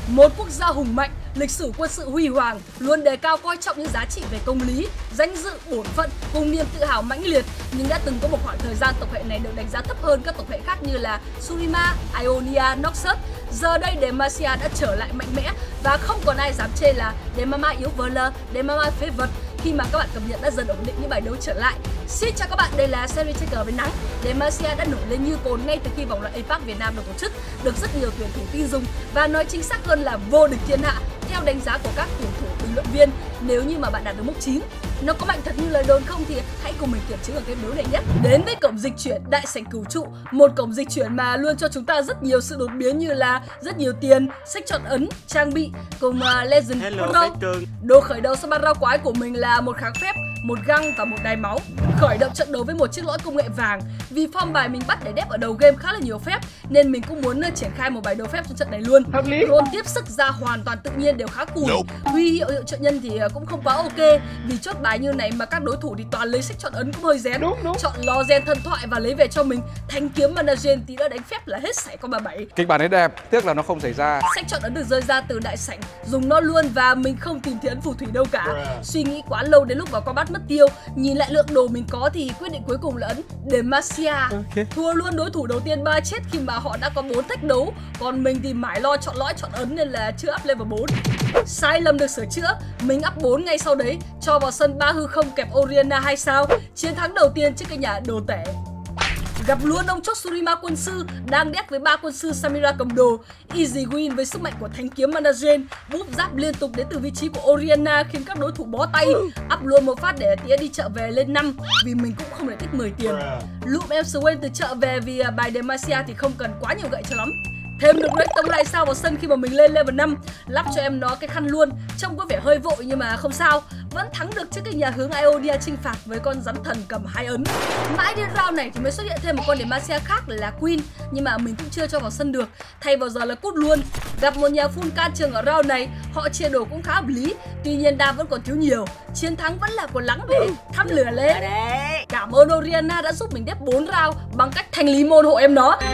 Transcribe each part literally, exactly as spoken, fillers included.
Một quốc gia hùng mạnh, lịch sử quân sự huy hoàng, luôn đề cao coi trọng những giá trị về công lý, danh dự, bổn phận cùng niềm tự hào mãnh liệt, nhưng đã từng có một khoảng thời gian tộc hệ này được đánh giá thấp hơn các tộc hệ khác như là Surima, Ionia, Noxus. Giờ đây Demacia đã trở lại mạnh mẽ và không còn ai dám chê là Demama yếu vờ lờ, Demama phế vật khi mà các bạn cập nhật đã dần ổn định những bài đấu trở lại. Xin chào các bạn, đây là series chơi cờ với nắng. Demacia đã nổi lên như cồn ngay từ khi vòng loại a pếch Việt Nam được tổ chức, được rất nhiều tuyển thủ tin dùng và nói chính xác hơn là vô địch thiên hạ theo đánh giá của các tuyển thủ bình luận viên. Nếu như mà bạn đạt được mốc chín, nó có mạnh thật như lời đồn không thì hãy cùng mình kiểm chứng ở cái đấu này nhé. Đến với cổng dịch chuyển Đại Sảnh Cửu Trụ, một cổng dịch chuyển mà luôn cho chúng ta rất nhiều sự đột biến như là rất nhiều tiền, sách chọn ấn, trang bị cùng uh, Legend Pro. Đồ khởi đầu sau ba round quái của mình là một kháng phép, một găng và một đài máu. Khởi động trận đấu với một chiếc lõi công nghệ vàng. Vì form bài mình bắt để đép ở đầu game khá là nhiều phép nên mình cũng muốn uh, triển khai một bài đấu phép trong trận này luôn. Roll tiếp sức ra hoàn toàn tự nhiên đều khá cùi. Huy hiệu hiệu trợ nhân thì uh, cũng không quá ok, vì chốt bài như này mà các đối thủ thì toàn lấy sách chọn ấn cũng hơi rén. Đúng, đúng. Chọn lo gen thân thoại và lấy về cho mình thanh kiếm mana gen tí đã đánh phép là hết sảy con ba bảy. Kịch bản ấy đẹp, tiếc là nó không xảy ra. Sách chọn ấn được rơi ra từ đại sảnh, dùng nó luôn và mình không tìm thấy ấn phù thủy đâu cả. Suy nghĩ quá lâu đến lúc vào combat mất tiêu, nhìn lại lượng đồ mình có thì quyết định cuối cùng là ấn Demacia. Okay. Thua luôn đối thủ đầu tiên ba chết khi mà họ đã có bốn thách đấu, còn mình thì mãi lo chọn lõi chọn ấn nên là chưa up level bốn. Sai lầm được sửa chữa, mình up bốn ngay sau đấy cho vào sân ba hư không kẹp Oriana hai sao, chiến thắng đầu tiên trước cái nhà đồ tể. Gặp luôn ông chốt Surima quân sư đang đép với ba quân sư Samira cầm đồ. Easy win với sức mạnh của thanh kiếm mana gen, búp giáp liên tục đến từ vị trí của Oriana khiến các đối thủ bó tay. Up luôn một phát để tía đi chợ về lên năm vì mình cũng không để tích mười tiền. Loop em Swain từ chợ về vì bài Demacia thì không cần quá nhiều gậy cho lắm. Thêm được Drake tông lại sao vào sân khi mà mình lên level năm, lắp cho em nó cái khăn luôn. Trông có vẻ hơi vội nhưng mà không sao, vẫn thắng được trước cái nhà hướng Ionia chinh phạt với con rắn thần cầm hai ấn. Mãi đến round này thì mới xuất hiện thêm một con Demacia khác là Queen, nhưng mà mình cũng chưa cho vào sân được, thay vào giờ là cút luôn. Gặp một nhà full can trường ở round này, họ chia đồ cũng khá hợp lý, tuy nhiên đam vẫn còn thiếu nhiều. Chiến thắng vẫn là của lắng để thăm lửa lên. Cảm ơn Oriana đã giúp mình đép bốn round bằng cách thanh lý môn hộ em nó.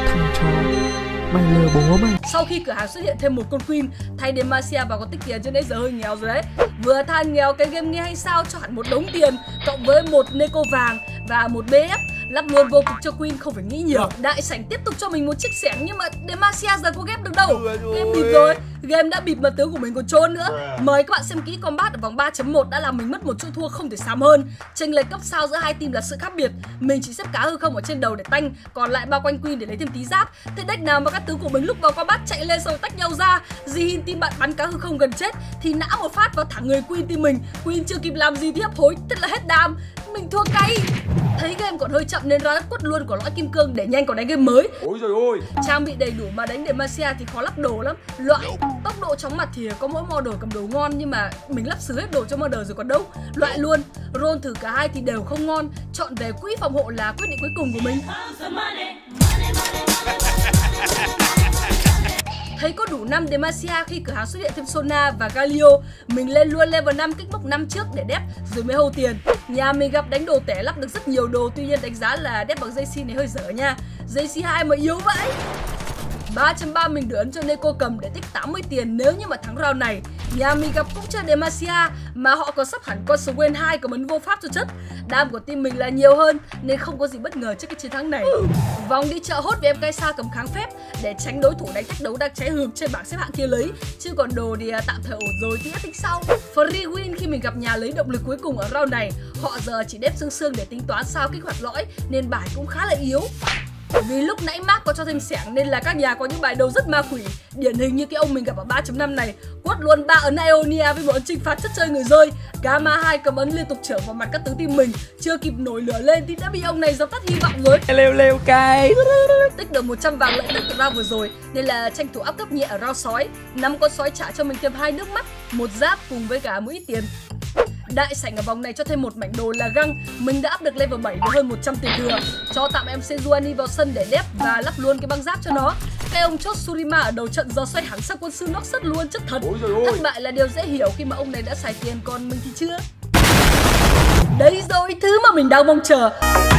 Mày lừa bố mày. Sau khi cửa hàng xuất hiện thêm một con Queen thay Demacia và có tích tiền cho nên giờ hơi nghèo rồi đấy. Vừa than nghèo cái game nghe hay sao cho hẳn một đống tiền cộng với một Neko vàng và một bê ép, lắp luôn vô cực cho Queen không phải nghĩ nhiều. Đại sảnh tiếp tục cho mình một chiếc xẻng nhưng mà Demacia giờ có ghép được đâu. Game bịp rồi, game đã bịp mà tướng của mình còn trốn nữa. Mời các bạn xem kỹ combat ở vòng ba chấm một đã làm mình mất một chỗ thua không thể xám hơn. Chênh lệch cấp sao giữa hai team là sự khác biệt. Mình chỉ xếp cá hư không ở trên đầu để tanh, còn lại bao quanh Queen để lấy thêm tí giáp. Thế deck nào mà các tướng của mình lúc vào combat chạy lên rồi tách nhau ra, Jihin team bạn bắn cá hư không gần chết thì nã một phát vào thẳng người Queen team mình. Queen chưa kịp làm gì thì hấp hối, thế là hết đam. Mình thua cay. Thấy game còn hơi chậm nên ra đất quất luôn của lõi kim cương để nhanh còn đánh game mới. Ôi giời ơi. Trang bị đầy đủ mà đánh Demacia thì khó lắp đồ lắm. Loại tốc độ chóng mặt thì có mỗi model cầm đồ ngon nhưng mà mình lắp sứ hết đồ cho model rồi còn đâu. Loại luôn. Roll thử cả hai thì đều không ngon. Chọn về quỹ phòng hộ là quyết định cuối cùng của mình. Thấy có đủ năm Demacia khi cửa hàng xuất hiện thêm Sona và Galio, mình lên luôn level năm kích mốc năm trước để đép rồi mới hâu tiền. Nhà mình gặp đánh đồ tẻ lắp được rất nhiều đồ, tuy nhiên đánh giá là đép bằng gi xê này hơi dở nha. gi xê hai mà yếu vậy. ba chấm ba mình được ấn cho Neko cầm để tích tám mươi tiền nếu như mà thắng round này. Nhà mình gặp cũng chơi Demacia mà họ còn sắp hẳn con Swain hai cầm ấn vô pháp cho chất. Đam của team mình là nhiều hơn nên không có gì bất ngờ trước cái chiến thắng này. Vòng đi chợ hốt với em Kaisa cầm kháng phép để tránh đối thủ đánh thách đấu đang cháy hừng trên bảng xếp hạng kia lấy, chứ còn đồ thì tạm thời ổn rồi thì tính sau. Free win khi mình gặp nhà lấy động lực cuối cùng ở round này. Họ giờ chỉ đép xương xương để tính toán sao kích hoạt lõi nên bài cũng khá là yếu. Vì lúc nãy Mark có cho thêm xẻng nên là các nhà có những bài đấu rất ma quỷ. Điển hình như cái ông mình gặp ở ba chấm năm này, quất luôn ba ấn Ionia với một ấn trừng phạt chất chơi người rơi. Gamma hai cầm ấn liên tục trở vào mặt các tướng team mình, chưa kịp nổi lửa lên thì đã bị ông này dập tắt hy vọng rồi. Lêu lêu cay. Tích được một trăm vàng lợi tức từ round vừa rồi nên là tranh thủ áp cấp nhẹ ở round sói. Năm con sói trả cho mình thêm hai nước mắt, một giáp cùng với cả một ít tiền. Đại sảnh ở vòng này cho thêm một mảnh đồ là găng. Mình đã up được level bảy với hơn một trăm tiền thừa. Cho tạm em Sejuani vào sân để đép và lắp luôn cái băng giáp cho nó. Cái ông chốt Surima ở đầu trận giờ xoay hẳn sang quân sư Noxus luôn, chất thật. Thất bại là điều dễ hiểu khi mà ông này đã xài tiền còn mình thì chưa. Đây rồi, thứ mà mình đang mong chờ.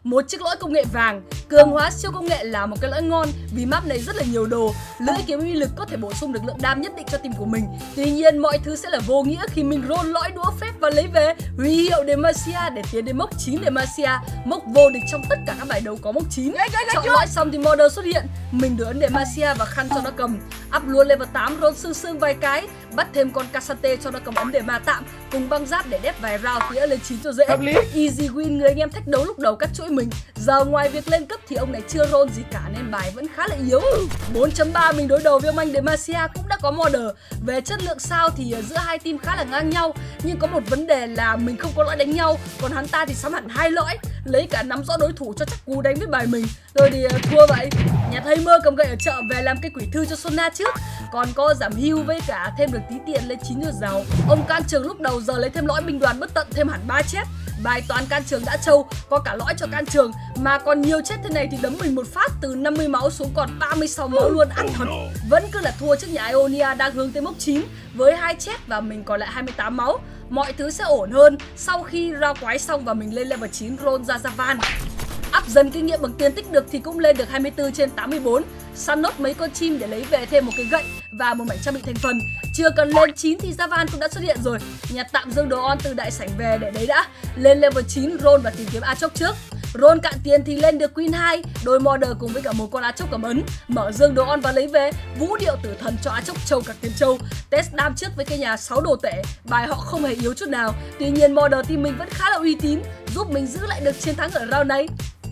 Một chiếc lõi công nghệ vàng. Cường hóa siêu công nghệ là một cái lõi ngon vì map này rất là nhiều đồ. Lưỡi kiếm uy lực có thể bổ sung được lượng đam nhất định cho team của mình. Tuy nhiên mọi thứ sẽ là vô nghĩa khi mình roll lõi đũa phép và lấy về huy hiệu Demacia để tiến đến mốc chín Demacia, mốc vô địch trong tất cả các bài đấu có mốc chín. Chọn lõi xong thì model xuất hiện, mình đưa ấn Demacia và khăn cho nó cầm. Up luôn level tám, roll sương sương vài cái, bắt thêm con Casante cho nó cầm ấn để ma tạm, cùng băng giáp để đép vài round tía lên chín cho dễ. Easy win người anh em thách đấu lúc đầu cắt chuỗi mình. Giờ ngoài việc lên cấp thì ông này chưa roll gì cả nên bài vẫn khá là yếu. bốn chấm ba mình đối đầu với ông anh Demacia cũng đã có model. Về chất lượng sao thì giữa hai team khá là ngang nhau, nhưng có một vấn đề là mình không có lõi đánh nhau, còn hắn ta thì sắm hẳn hai lõi, lấy cả nắm rõ đối thủ cho chắc cú đánh với bài mình. Rồi thì thua vậy. Nhà thầy mơ cầm gậy ở chợ về làm cái quỷ thư cho Sona trước, còn có giảm hưu với cả thêm được tí tiền lên chín cho giàu. Ông can trường lúc đầu giờ lấy thêm lõi binh đoàn bất tận thêm hẳn ba chết. Bài toán can trường đã trâu, có cả lõi cho can trường mà còn nhiều chết thế này thì đấm mình một phát từ năm mươi máu xuống còn ba mươi sáu máu luôn, ăn thật. Vẫn cứ là thua trước nhà Ionia đang hướng tới mốc chín với hai chết và mình còn lại hai mươi tám máu. Mọi thứ sẽ ổn hơn sau khi ra quái xong và mình lên level chín roll ra Javan. Up dần kinh nghiệm bằng tiền tích được thì cũng lên được hai mươi tư trên tám mươi bốn. Săn nốt mấy con chim để lấy về thêm một cái gậy và một mảnh trang bị thành phần. Chưa cần lên chín thì Javan cũng đã xuất hiện rồi. Nhặt tạm dương đồ on từ đại sảnh về để đấy đã. Lên level chín roll và tìm kiếm Aatrox trước. Roll cạn tiền thì lên được Queen hai, đôi model cùng với cả một con Aatrox cầm ấn. Mở dương đồ on và lấy về vũ điệu tử thần cho Aatrox trâu cả tiền trâu. Test đam trước với cái nhà sáu đồ tể, bài họ không hề yếu chút nào. Tuy nhiên model team mình vẫn khá là uy tín, giúp mình giữ lại được chiến thắng ở round này.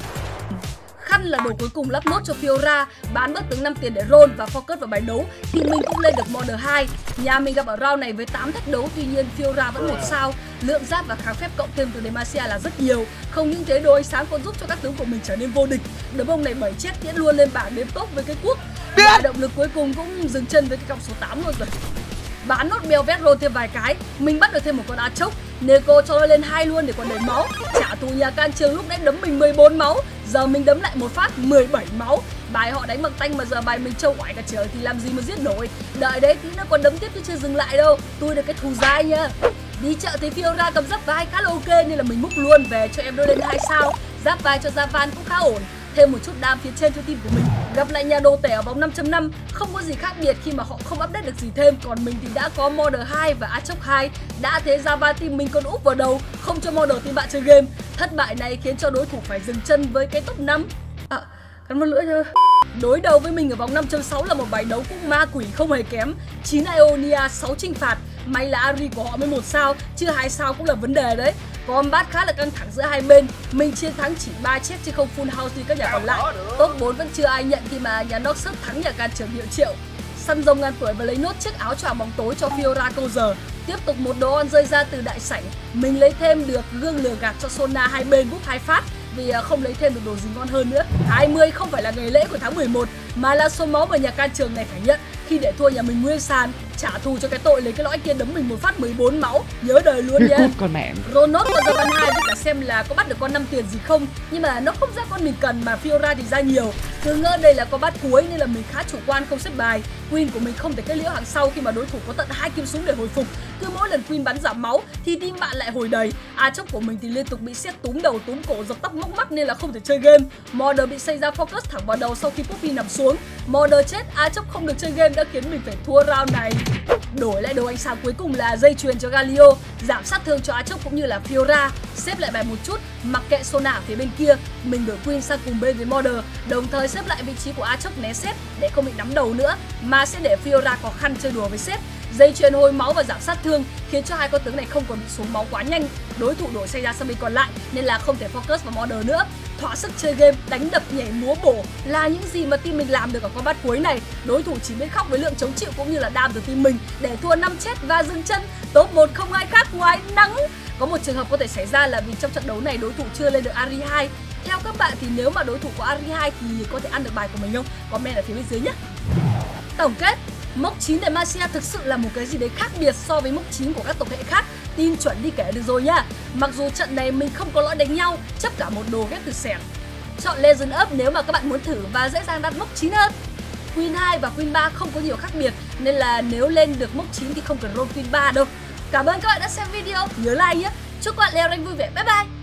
Khăn là đồ cuối cùng lắp nốt cho Fiora, bán bớt tướng năm tiền để roll và focus vào bài đấu thì mình cũng lên được model hai. Nhà mình gặp ở round này với tám thách đấu, tuy nhiên Fiora vẫn một sao. Lượng giáp và kháng phép cộng thêm từ Demacia là rất nhiều. Không những thế, đồ ánh sáng còn giúp cho các tướng của mình trở nên vô địch. Đấm ông này bảy chết tiễn luôn lên bảng đếm top với cái cuốc. Và động lực cuối cùng cũng dừng chân với cái cọc số tám luôn rồi. Bán nốt Belvet roll thêm vài cái, mình bắt được thêm một con Aatrox. Neko cho nó lên hai luôn để còn đầy máu. Trả thù nhà can trường lúc nãy đấm mình mười bốn máu, giờ mình đấm lại một phát mười bảy máu. Bài họ đánh bằng tanh mà giờ bài mình trâu quải cả trời thì làm gì mà giết nổi. Đợi đấy tí nó còn đấm tiếp chứ chưa dừng lại đâu. Tôi được cái thù dai nha. Đi chợ thấy Fiora cầm giáp vai khá là ok nên là mình múc luôn về cho em đôi lên hai sao. Giáp vai cho Javan cũng khá ổn, thêm một chút đam phía trên cho team của mình. Gặp lại nhà đồ tể ở vòng năm chấm năm không có gì khác biệt khi mà họ không update được gì thêm, còn mình thì đã có model hai và Aatrox hai. Đã thế Java team mình còn úp vào đầu, không cho model team bạn chơi game. Thất bại này khiến cho đối thủ phải dừng chân với cái top năm. À, cắn một lưỡi thôi. Đối đầu với mình ở vòng năm chấm sáu là một bài đấu cũng ma quỷ không hề kém. chín Ionia, sáu trinh phạt. May là Ari của họ mới một sao, chứ hai sao cũng là vấn đề đấy. Combat khá là căng thẳng giữa hai bên. Mình chiến thắng chỉ ba chết chứ không full house như các nhà còn lại. Top bốn vẫn chưa ai nhận khi mà nhà Noxus thắng nhà can trường hiệu triệu. Săn rồng ngàn tuổi và lấy nốt chiếc áo choàng bóng tối cho Fiora câu giờ. Tiếp tục một đồ on rơi ra từ đại sảnh. Mình lấy thêm được gương lừa gạt cho Sona hai bên búp hai phát vì không lấy thêm được đồ gì ngon hơn nữa. hai mươi không phải là ngày lễ của tháng mười một mà là số máu mà nhà can trường này phải nhận khi để thua nhà mình nguyên sàn, trả thù cho cái tội lấy cái lõi kia đấm mình một phát mười bốn máu, nhớ đời luôn nha. Con mẹ. Ronot con Javan hai với cả xem là có bắt được con năm tiền gì không, nhưng mà nó không ra con mình cần mà Fiora thì ra nhiều. Cứ ngỡ đây là con bắt cuối nên là mình khá chủ quan không xếp bài. Queen của mình không thể kết liễu hàng sau khi mà đối thủ có tận hai kim súng để hồi phục. Cứ mỗi lần Queen bắn giảm máu thì team bạn lại hồi đầy. Aatrox của mình thì liên tục bị xét túm đầu túm cổ dập tóc móc mắt nên là không thể chơi game. Model bị xây ra focus thẳng vào đầu sau khi Poppy nằm xuống. Model chết, Aatrox không được chơi game đã khiến mình phải thua round này. Đổi lại đồ ánh sáng cuối cùng là dây chuyền cho Galio, giảm sát thương cho Aatrox cũng như là Fiora. Xếp lại bài một chút, mặc kệ Sona ở phía bên kia, mình đổi Queen sang cùng bên với Model, đồng thời xếp lại vị trí của Aatrox né xếp để không bị nắm đầu nữa, mà sẽ để Fiora có khăn chơi đùa với xếp. Dây chuyền hồi máu và giảm sát thương khiến cho hai con tướng này không còn bị xuống máu quá nhanh. Đối thủ đổi xây ra sang bên còn lại nên là không thể focus vào Model nữa. Thỏa sức chơi game, đánh đập, nhảy múa bổ là những gì mà team mình làm được ở combat cuối này. Đối thủ chỉ biết khóc với lượng chống chịu cũng như là đam từ team mình để thua năm chết và dừng chân. Top một không ai khác ngoài Nắng. Có một trường hợp có thể xảy ra là vì trong trận đấu này đối thủ chưa lên được Ari hai. Theo các bạn thì nếu mà đối thủ có Ari hai thì có thể ăn được bài của mình không? Comment ở phía bên dưới nhé. Tổng kết, mốc chín Demacia thực sự là một cái gì đấy khác biệt so với mốc chín của các tộc hệ khác. Tin chuẩn đi kể được rồi nha. Mặc dù trận này mình không có lõi đánh nhau, chấp cả một đồ ghép từ sẻn. Chọn Legend Up nếu mà các bạn muốn thử và dễ dàng đặt mốc chín hơn. Queen hai và Queen ba không có nhiều khác biệt nên là nếu lên được mốc chín thì không cần roll Queen ba đâu. Cảm ơn các bạn đã xem video, nhớ like nhé. Chúc các bạn leo rank vui vẻ, bye bye.